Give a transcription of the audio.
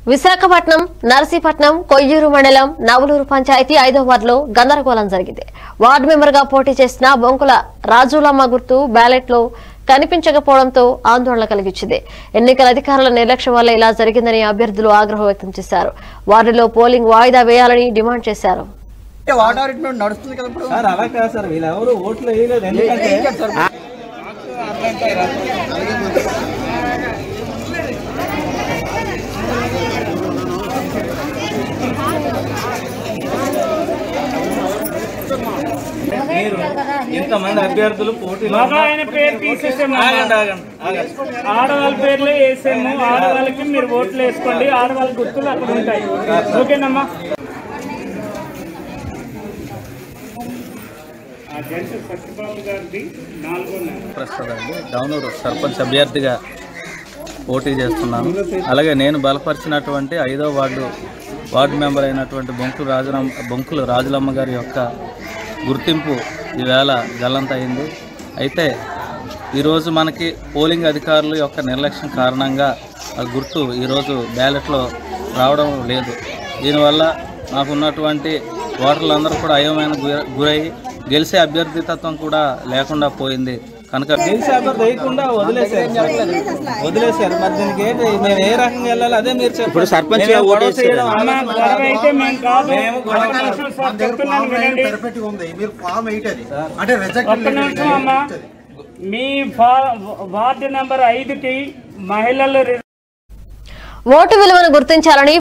విశాఖపట్నం నర్సీపట్నం కొయ్యూరు మండలం నవలూరు పంచాయతీ 5వ వార్డులో గందరగోళం జరిగింది. వార్డు మెంబర్ గా పోటీ చేసిన బొంకుల రాజులమ్మ గుర్తు బ్యాలెట్ లో కనిపించకపోవడంతో ఆందోళన కలిగించింది. ఎన్నికల అధికారుల నిర్లక్ష్యం వల్ల ఇలా జరిగిందని అభ్యర్థులు ఆగ్రహం వ్యక్తం చేశారు. వార్డులో పోలింగ్ వాయిదా వేయాలని డిమాండ్ చేశారు. ఇంతమంది అభ్యర్థులు పోటీలో ఆడవాళ్ళ పేర్లే వేసాము. ఆడవాళ్ళకి మీరు ఓట్లు వేసుకోండి. ఆడవాళ్ళ గుర్తులు అక్కడ ఉంటాయి. ఓకేనమ్మా. డౌనూరు సర్పంచ్ అభ్యర్థిగా పోటీ చేస్తున్నాను. అలాగే నేను బలపరిచినటువంటి 5వ వార్డు మెంబర్ అయినటువంటి బొంకుల రాజులమ్మ గారి యొక్క గుర్తింపు ఈవేళ గల్లంతయింది. అయితే ఈరోజు మనకి పోలింగ్ అధికారుల యొక్క నిర్లక్ష్యం కారణంగా ఆ గుర్తు ఈరోజు బ్యాలెట్లో రావడం లేదు. దీనివల్ల మాకున్నటువంటి ఓటర్లందరూ కూడా అయోమయానికి గురై గెలిచే అభ్యర్థితత్వం కూడా లేకుండా పోయింది. కనుక గెలిచే అభ్యర్థి వేయకుండా వదిలేశారు. మరి దీనికి ఏంటి, మేము ఏ రకంగా వెళ్ళాలి అదే మీరు చెప్పండి. సర్పంచ్ మీ వార్డు నెంబర్ 5కి మహిళలు ఓటు విలువను గుర్తించాలని